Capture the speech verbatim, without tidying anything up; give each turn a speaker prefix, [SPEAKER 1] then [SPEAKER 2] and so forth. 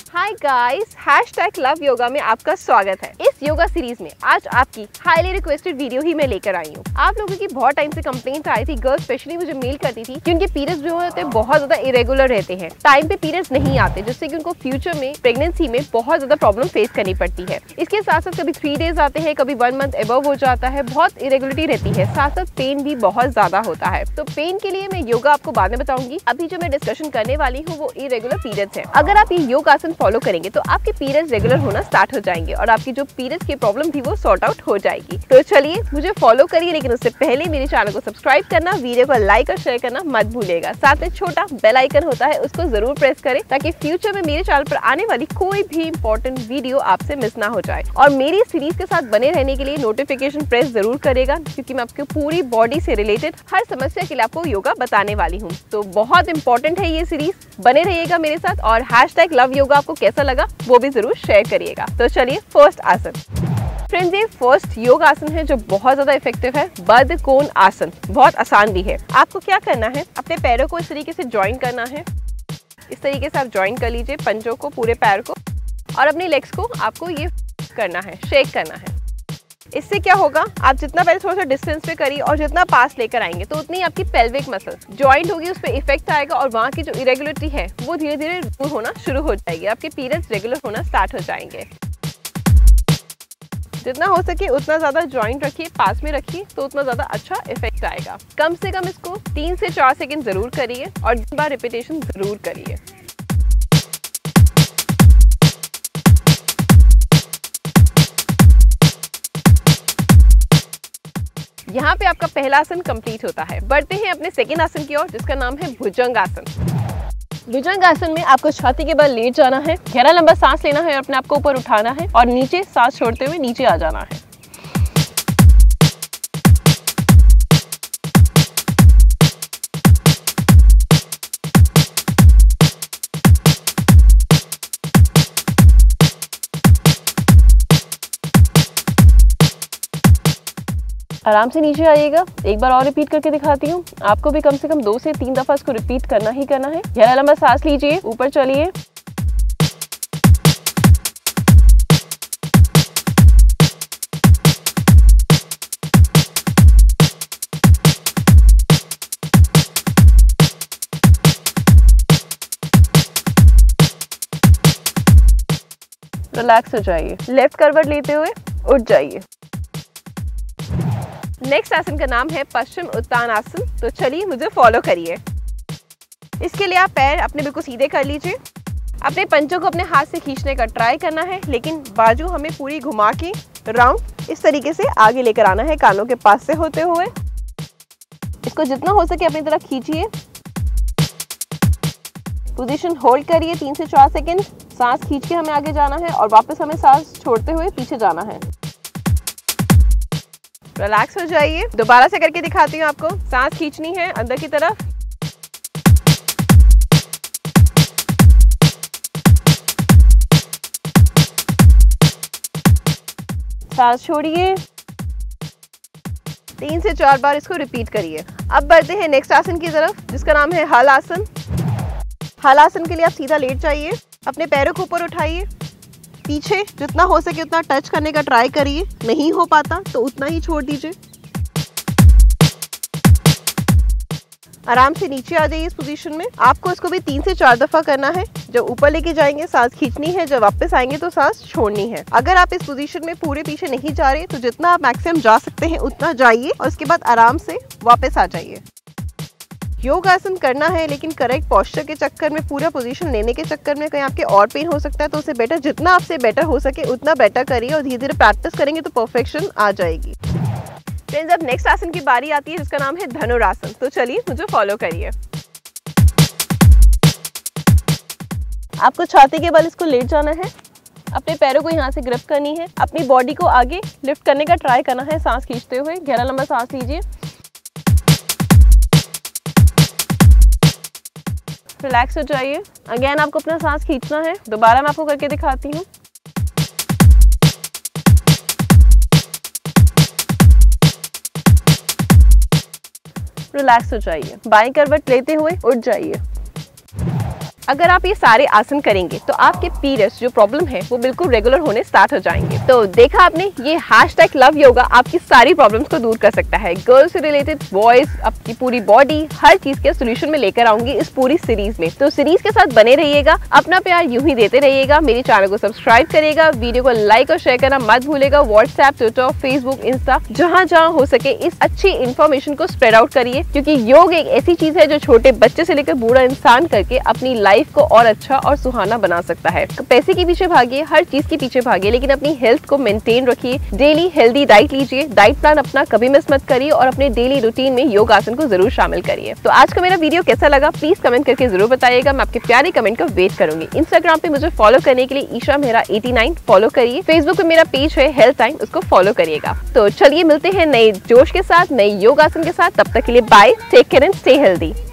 [SPEAKER 1] हाय guys, hashtag love yoga में आपका स्वागत है। इस योगा सीरीज में आज आपकी हाईली रिक्वेस्टेड वीडियो ही मैं लेकर आई हूँ। आप लोगों की बहुत टाइम से कंप्लेंट आई थी, गर्ल्स स्पेशली मुझे मेल करती थी कि उनके पीरियड्स जो होते हैं बहुत ज्यादा इरेगुलर रहते हैं, टाइम पे पीरियड्स नहीं आते, जिससे कि उनको फ्यूचर में प्रेगनेंसी में बहुत ज्यादा प्रॉब्लम फेस करनी पड़ती है। इसके साथ साथ कभी थ्री डेज आते हैं, कभी वन मंथ एबव हो जाता है, बहुत इरेगुलरिटी रहती है, साथ साथ पेन भी बहुत ज्यादा होता है। तो पेन के लिए मैं योगा आपको बाद में बताऊंगी। अभी जो मैं डिस्कशन करने वाली हूँ वो इरेगुलर पीरियड्स है। अगर आप ये योग आसन फॉलो करेंगे तो आपके पीरियड्स रेगुलर होना स्टार्ट हो जाएंगे और आपकी जो पीरियड्स की प्रॉब्लम थी वो सॉर्ट आउट हो जाएगी। तो चलिए मुझे फॉलो करिए, लेकिन उससे पहले मेरे चैनल को सब्सक्राइब करना, वीडियो को लाइक और शेयर करना मत भूलिएगा। साथ में छोटा बेल आइकन होता है, उसको जरूर प्रेस करें ताकि फ्यूचर में मेरे चैनल पर आने वाली कोई भी इंपॉर्टेंट वीडियो आपसे मिस ना हो जाए। और मेरी सीरीज के साथ बने रहने के लिए नोटिफिकेशन प्रेस जरूर करेगा, क्योंकि मैं आपकी पूरी बॉडी से रिलेटेड हर समस्या के लिए आपको योगा बताने वाली हूँ। तो बहुत इंपॉर्टेंट है ये सीरीज, बने रहिएगा मेरे साथ। और हैशटैग लव योगा आपको कैसा लगा वो भी जरूर शेयर करिएगा। तो चलिए फर्स्ट आसन। फ्रेंड्स, ये फर्स्ट योग आसन है जो बहुत ज्यादा इफेक्टिव है, बद्ध कोण आसन। बहुत आसान भी है। आपको क्या करना है, अपने पैरों को इस तरीके से ज्वाइन करना है। इस तरीके से आप ज्वाइन कर लीजिए पंजों को, पूरे पैर को, और अपनी लेग्स को आपको ये करना है, शेक करना है। इससे क्या होगा, आप जितना पहले थोड़ा सा डिस्टेंस पे करिए और जितना पास लेकर आएंगे तो उतनी आपकी पेल्विक मसल जॉइंट होगी, उस पर इफेक्ट आएगा और वहाँ की जो इरेगुलरिटी है वो धीरे धीरे दूर होना शुरू हो जाएगी। आपके पीरियड्स रेगुलर होना स्टार्ट हो जाएंगे। जितना हो सके उतना ज्यादा जॉइंट रखिए, पास में रखिए, तो उतना ज्यादा अच्छा इफेक्ट आएगा। कम से कम इसको तीन से चार सेकेंड जरूर करिए और दो बार रिपीटेशन जरूर करिए। यहाँ पे आपका पहला आसन कंप्लीट होता है। बढ़ते हैं अपने सेकेंड आसन की ओर, जिसका नाम है भुजंग आसन। भुजंग आसन में आपको छाती के बल लेट जाना है, गहरा लंबा सांस लेना है और अपने आप को ऊपर उठाना है और नीचे सांस छोड़ते हुए नीचे आ जाना है। आराम से नीचे आइएगा। एक बार और रिपीट करके दिखाती हूँ। आपको भी कम से कम दो से तीन दफा इसको रिपीट करना ही करना है। गहरा लंबा सांस लीजिए, ऊपर चलिए, रिलैक्स हो जाइए। लेफ्ट करवट लेते हुए उठ जाइए। नेक्स्ट आसन का नाम है पश्चिम उत्तान आसन। तो चलिए मुझे फॉलो करिए। इसके लिए आप पैर अपने बिल्कुल सीधे कर लीजिए। अपने पंजों को अपने हाथ से खींचने का ट्राई करना है, लेकिन बाजू हमें पूरी घुमा के राउंड इस तरीके से आगे लेकर आना है, कानों के पास से होते हुए। इसको जितना हो सके अपनी तरफ खींचिए। पोजीशन होल्ड करिए तीन से चार सेकेंड। सांस खींच के हमें आगे जाना है और वापस हमें सांस छोड़ते हुए पीछे जाना है। रिलैक्स हो जाइए। दोबारा से करके दिखाती हूँ आपको। सांस खींचनी है अंदर की तरफ, सांस छोड़िए। तीन से चार बार इसको रिपीट करिए। अब बढ़ते हैं नेक्स्ट आसन की तरफ, जिसका नाम है हल आसन। हल आसन के लिए आप सीधा लेट जाइए, अपने पैरों को ऊपर उठाइए, पीछे जितना हो सके उतना टच करने का ट्राई करिए। नहीं हो पाता तो उतना ही छोड़ दीजिए। आराम से नीचे आ जाइए इस पोजीशन में। आपको इसको भी तीन से चार दफा करना है। जब ऊपर लेके जाएंगे सांस खींचनी है, जब वापस आएंगे तो सांस छोड़नी है। अगर आप इस पोजीशन में पूरे पीछे नहीं जा रहे तो जितना आप मैक्सिमम जा सकते हैं उतना जाइए और उसके बाद आराम से वापस आ जाइए। योग आसन करना है, लेकिन करेक्ट पोस्चर के चक्कर में, पूरा पोजीशन लेने के चक्कर में कहीं आपके और पेन हो सकता है, तो उससे बेटर जितना आपसे बेटर हो सके उतना बेटर करिए और धीरे धीरे प्रैक्टिस करेंगे तो परफेक्शन आ जाएगी। फ्रेंड्स, अब नेक्स्ट आसन की बारी आती है, जिसका नाम है धनुरासन। तो चलिए मुझे फॉलो करिए। आपको छाती के बल इसको लेट जाना है, अपने पैरों को यहाँ से ग्रिप करनी है, अपनी बॉडी को आगे लिफ्ट करने का ट्राई करना है सांस खींचते हुए। गहरा लंबा सांस लीजिए, रिलैक्स हो जाइए। अगेन आपको अपना सांस खींचना है। दोबारा मैं आपको करके दिखाती हूँ। रिलैक्स हो जाइए। बाईं करवट लेते हुए उठ जाइए। अगर आप ये सारे आसन करेंगे तो आपके पीरियड्स जो प्रॉब्लम है वो बिल्कुल रेगुलर होने स्टार्ट हो जाएंगे। तो देखा आपने, ये हैशटैग लव योगा आपकी सारी प्रॉब्लम्स को दूर कर सकता है। गर्ल्स से रिलेटेड, बॉयज, आपकी पूरी बॉडी, हर चीज के सोल्यूशन में लेकर आऊंगी इस पूरी सीरीज में। तो सीरीज के साथ बने रहिएगा, अपना प्यार यूं ही देते रहिएगा, मेरे चैनल को सब्सक्राइब करिएगा, वीडियो को लाइक और शेयर करना मत भूलेगा। व्हाट्सएप, ट्विटर, फेसबुक, इंस्टा, जहां जहां हो सके इस अच्छी इन्फॉर्मेशन को स्प्रेड आउट करिए, क्योंकि योग एक ऐसी चीज है जो छोटे बच्चे से लेकर बूढ़ा इंसान करके अपनी लाइफ को और अच्छा और सुहाना बना सकता है। पैसे के पीछे भागिए, हर चीज के पीछे भागिए, लेकिन अपनी हेल्थ को मेंटेन रखिए। डेली हेल्दी डाइट लीजिए, डाइट प्लान अपना कभी मिस मत करिए और अपने डेली रूटीन में योग आसन को जरूर शामिल करिए। तो आज का मेरा वीडियो कैसा लगा प्लीज कमेंट करके जरूर बताइएगा, मैं आपके प्यारे कमेंट का वेट करूंगी। इंस्टाग्राम पे मुझे फॉलो करने के लिए Isha Mehra eighty nine follow करिए। फेसबुक पे मेरा पेज है हेल्थ टाइम, उसको फॉलो करिएगा। तो चलिए मिलते हैं नए जोश के साथ, नए योग आसन के साथ। तब तक के लिए bye, take care and stay healthy.